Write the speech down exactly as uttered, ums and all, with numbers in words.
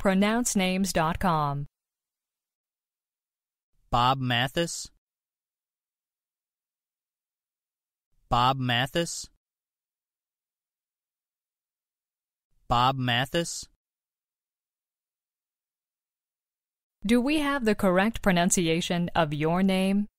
pronounce names dot com. Bob Mathias. Bob Mathias. Bob Mathias. Do we have the correct pronunciation of your name?